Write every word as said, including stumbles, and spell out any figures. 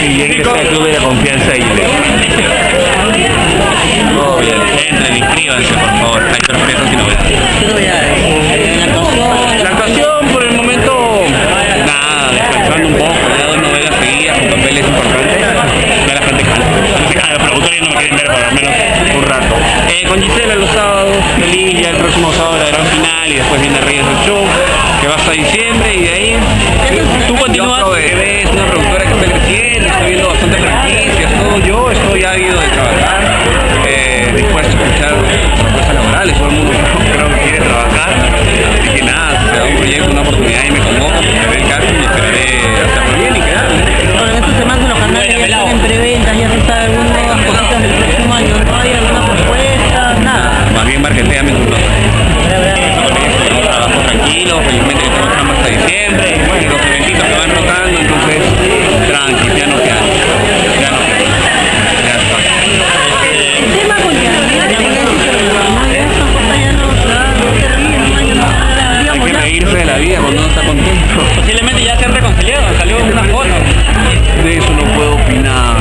bien que sea el club de la confianza y le... Todo bien, entren, inscríbanse por favor, hay sorpresas y novedades. La actuación por el momento, nada, descansando un poco, ya dos novelas seguidas con papeles importantes, ya la gente canta. Los productores no me quieren ver por lo menos un rato. Eh, con Gisela los sábados, feliz, ya el próximo sábado la gran final y después viene Reyes del Show, que va hasta diciembre y de ahí tú continúas, que ves una productora que está creciendo, está viendo bastantes franquicias, todo. Yo estoy ávido de trabajar, eh, dispuesto a escuchar propuestas laborales, todo el mundo creo que quiere trabajar, así que nada, si se da un proyecto, una oportunidad y me convoca, pues me ve el casting y esperaré hacerlo bien y quedarme. Bueno, en estos semanas los canales ya están en preventa, ya se está algunas cositas del próximo año, no hay alguna propuesta, nada. Más bien marketeame tus notas. No trabajo tranquilo, felizmente que tengo chamba hasta diciembre, y bueno, los eventitos me van rotando, entonces tranqui, ya no quedan, ya no quedan, ya está. El tema con la vida, ya con eso, no, ya esta cosa ya no, no se ríe, no, ya no, Hay digamos que ya. reírse de la vida cuando uno está contento. Posiblemente ya se han reconciliado, salió una foto. De eso no puedo opinar.